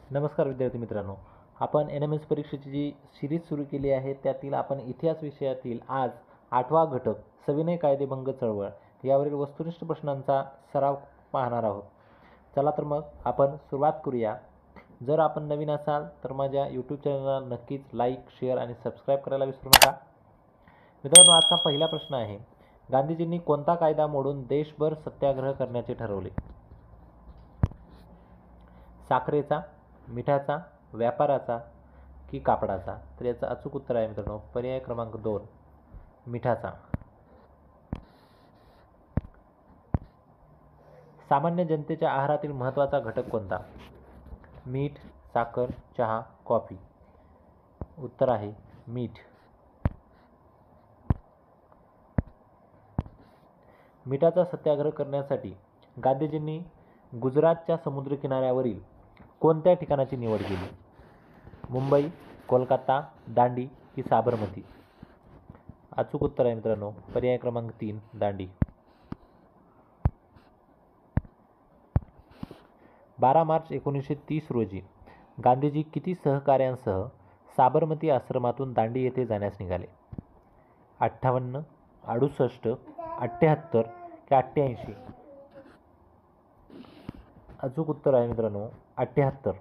नमस्कार विद्यार्थी मित्रांनो, आपण NMS परीक्षेची जी सिरीज सुरू केली आहे त्यातील आपण इतिहास विषयातील आज 8वा घटक सविनय कायदेभंग चळवळ यावरील वस्तुनिष्ठ प्रश्नांचा सराव पाहणार आहोत. चला तर मग आपण सुरुवात करूया. जर आपण नवीन असाल तर माझ्या यूट्यूब चॅनलला नक्कीच लाईक, शेअर आणि सबस्क्राईब करायला विसरू नका. मित्रांनो, आजचा पहिला प्रश्न आहे, गांधीजींनी कोणता कायदा मोडून देशभर सत्याग्रह करण्याचे ठरवले? साखरेचा, मिठाचा, व्यापाराचा की कापडाचा? तर याचं अचूक उत्तर आहे मित्रांनो पर्याय क्रमांक 2, मिठाचा. सामान्य जनतेच्या आहारातील महत्त्वाचा घटक कोणता? मीठ, साखर, चहा, कॉफी. उत्तर आहे मीठ. मिठाचा सत्याग्रह करण्यासाठी गांधीजींनी गुजरातच्या समुद्रकिनाऱ्यावरील कोणत्या ठिकाणाची निवड केली? मुंबई, कोलकाता, दांडी की साबरमती? अचूक उत्तर आहे मित्रांनो पर्याय क्रमांक 3, दांडी. 12 मार्च 1930 रोजी गांधीजी किती सहकाऱ्यांसह साबरमती आश्रमातून दांडी येथे जाण्यास निघाले? 58, 68, 78 की 88? अचूक उत्तर आहे मित्रांनो 78.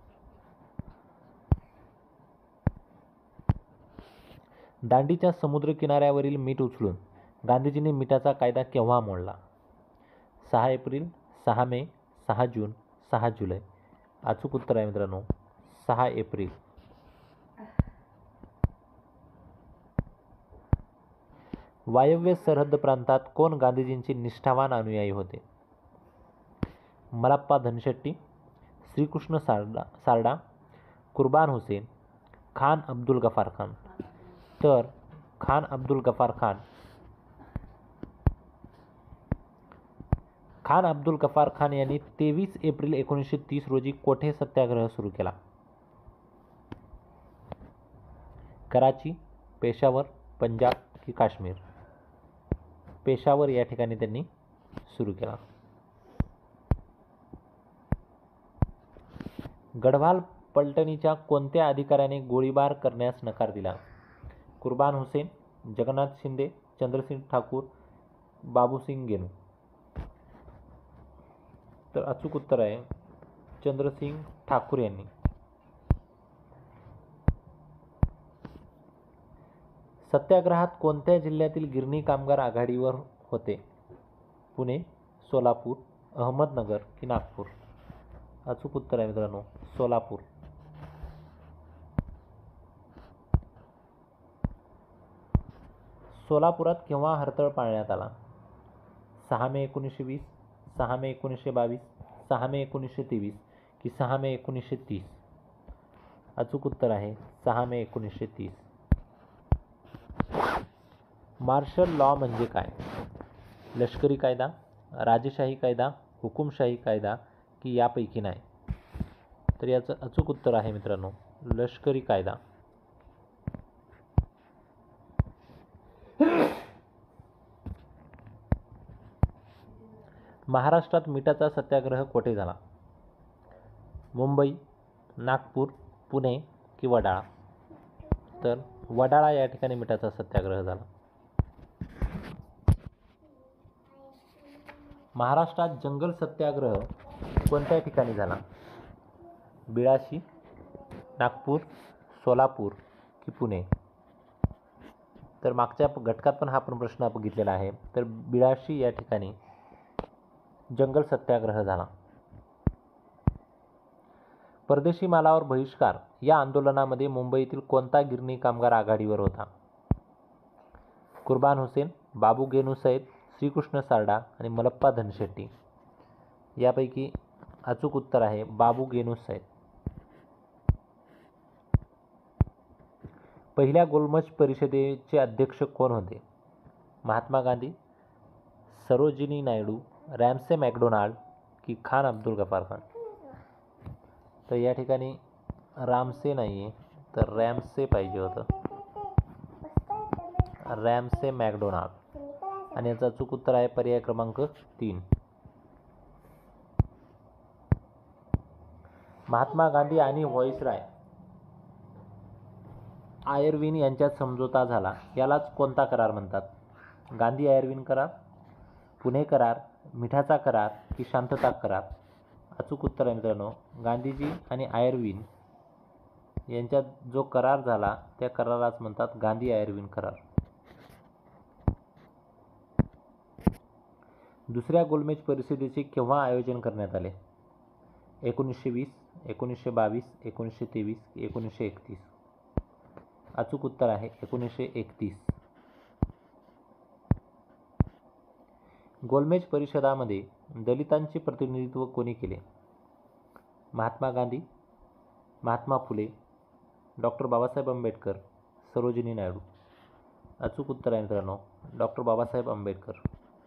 दांडीच्या समुद्र किनाऱ्यावरील मीठ उचलून गांधीजींनी मिठाचा कायदा केव्हा मोडला? 6 एप्रिल, 6 मे, 6 जून, 6 जुलै? अचूक उत्तर आहे मित्रांनो 6 एप्रिल. वायव्य सरहद्द प्रांतात कोण गांधीजींचे निष्ठावान अनुयायी होते? मलप्पा धनशेट्टी, श्रीकृष्ण सारडा, कुर्बान हुसेन, खान अब्दुल गफार खान? तर खान अब्दुल गफार खान. खान अब्दुल गफार खान यांनी 23 एप्रिल 1930 रोजी कोठे सत्याग्रह सुरू केला? कराची, पेशावर, पंजाब की काश्मीर? पेशावर या ठिकाणी त्यांनी सुरू केला. गढवाल पलटणीच्या कोणत्या अधिकाऱ्याने गोळीबार करण्यास नकार दिला? कुर्बान हुसेन, जगन्नाथ शिंदे, चंद्रसिंग ठाकूर, बाबूसिंग गेनू? तर अचूक उत्तर आहे चंद्रसिंग ठाकूर यांनी. सत्याग्रहात कोणत्या जिल्ह्यातील गिरणी कामगार आघाडीवर होते? पुणे, सोलापूर, अहमदनगर की नागपूर? अचूक उत्तर आहे मित्रांनो सोलापूर. सोलापुरात केव्हा हरताळ पाळण्यात आला? 6 मे 1920, 6 मे 1922, 6 मे 1923 की 6 मे 1930? अचूक उत्तर आहे 6 मे 1930. मार्शल लॉ म्हणजे काय? लष्करी कायदा, राजेशाही कायदा, हुकुमशाही कायदा की यापैकी नाही? तर याचं अचूक उत्तर आहे मित्रांनो लष्करी कायदा. महाराष्ट्रात मिठाचा सत्याग्रह कोठे झाला? मुंबई, नागपूर, पुणे की वडाळा? तर वडाळा या ठिकाणी मिठाचा सत्याग्रह झाला. महाराष्ट्रात जंगल सत्याग्रह कोणत्या ठिकाणी झाला? बिळाशी, नागपूर, सोलापूर की पुणे? तर मागच्या घटकात पण हा आपण प्रश्न बघितलेला आहे. तर बिळाशी या ठिकाणी जंगल सत्याग्रह झाला. परदेशी मालावर बहिष्कार या आंदोलनामध्ये मुंबईतील कोणता गिरणी कामगार आघाडीवर होता? कुर्बान हुसेन, बाबू गेनू सैद, श्रीकृष्ण सारडा आणि मलप्पा धनशेट्टी? यापैकी अचूक उत्तर आहे बाबू गेनू सैद. पहिल्या गोलमेज परिषदेचे अध्यक्ष कोण होते? महात्मा गांधी, सरोजिनी नायडू, रॅमसे मॅकडोनाल्ड की खान अब्दुल गफार खान? तर या ठिकाणी रामसे नाही आहे तर रॅमसे पाहिजे होतं, रॅमसे मॅकडोनाल्ड. आणि याचं अचूक उत्तर आहे पर्याय क्रमांक 3. महात्मा गांधी आणि व्हॉइसरॉय आयर्विन यांच्यात समझोता झाला, यालाच कोणता करार म्हणतात? गांधी आयर्विन करार, पुणे करार, मिठाचा करार की शांतता करार? अचूक उत्तर आहे मित्रांनो, गांधीजी आणि आयर्विन यांच्यात जो करार झाला त्या करारालाच म्हणतात गांधी आयर्विन करार. दुसऱ्या गोलमेज परिषदेचे केव्हा आयोजन करण्यात आले? 1920, 1922, 1923, 1931? अचूक उत्तर आहे 1931. गोलमेज परिषदामध्ये दलितांचे प्रतिनिधित्व कोणी केले? महात्मा गांधी, महात्मा फुले, डॉक्टर बाबासाहेब आंबेडकर, सरोजिनी नायडू? अचूक उत्तर आहे मित्रांनो डॉक्टर बाबासाहेब आंबेडकर.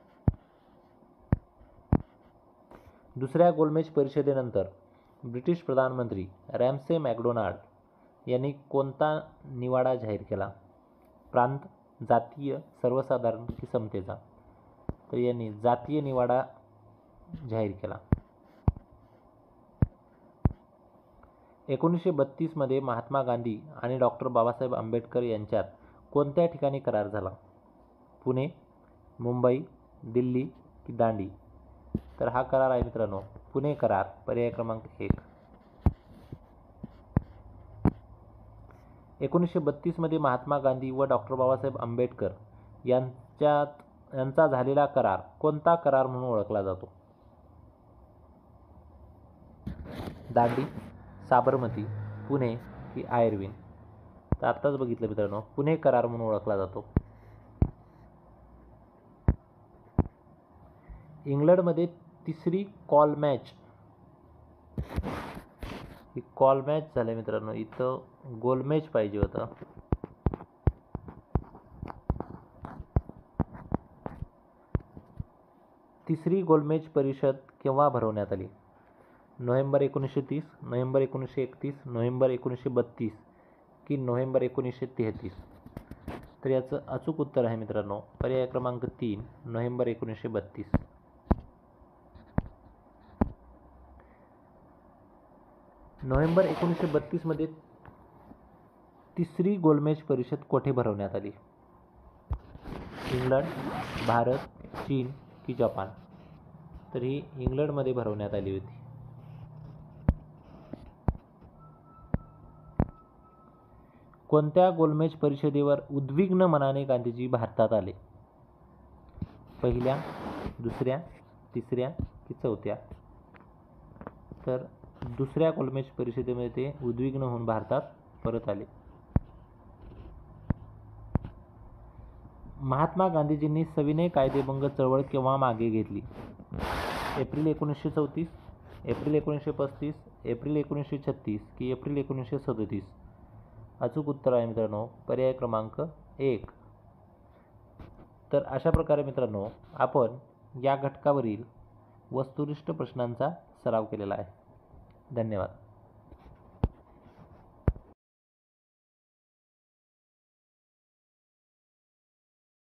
दुसऱ्या गोलमेज परिषदेनंतर ब्रिटिश प्रधानमंत्री रॅमसे मॅकडोनाल्ड यांनी कोणता निवाडा जाहीर केला? प्रांत, जातीय, सर्वसाधारण की समतेचा? तर यांनी जातीय निवाडा जाहीर केला. 1932 मध्ये महात्मा गांधी आणि डॉक्टर बाबासाहेब आंबेडकर यांच्यात कोणत्या ठिकाणी करार झाला? पुणे, मुंबई, दिल्ली की दांडी? तर हा करार आहे मित्रांनो पुणे करार, पर्याय क्रमांक 1. 1932 मध्ये महात्मा गांधी व डॉक्टर बाबासाहेब आंबेडकर यांचा झालेला करार कोणता करार म्हणून ओळखला जातो? दांडी, साबरमती, पुणे की आयर्विन? तर आत्ताच बघितलं मित्रांनो पुणे करार म्हणून ओळखला जातो. इंग्लंडमध्ये तिसरी कॉल मॅच, ही कॉल मॅच झाली मित्रांनो, इथं गोल मॅच पाहिजे होता. तिसरी गोलमेज परिषद केव्हा भरवण्यात आली? नोव्हेंबर 1930, नोव्हेंबर 1931, नोव्हेंबर 1932 की नोव्हेंबर 1933? तर याचं अचूक उत्तर आहे मित्रांनो पर्याय क्रमांक 3, नोव्हेंबर 1932. नोव्हेंबर 1932 मध्ये तिसरी गोलमेज परिषद कोठे भरवण्यात आली? इंग्लंड, भारत, चीन की जपान? तर ही इंग्लंडमध्ये भरवण्यात आली होती. कोणत्या गोलमेज परिषदेवर उद्विग्न मनाने गांधीजी भारतात आले? पहिल्या, दुसऱ्या, तिसऱ्या की चौथ्या? तर दुसऱ्या गोलमेज परिषदेमध्ये ते उद्विग्न होऊन भारतात परत आले. महात्मा गांधीजींनी सविनय कायदेभंग चळवळ केव्हा मागे घेतली? एप्रिल 1934, एप्रिल 1935, एप्रिल 1936 की एप्रिल 1937? अचूक उत्तर आहे मित्रांनो पर्याय क्रमांक 1. तर अशा प्रकारे मित्रांनो आपण या घटकावरील वस्तुनिष्ठ प्रश्नांचा सराव केलेला आहे. धन्यवाद.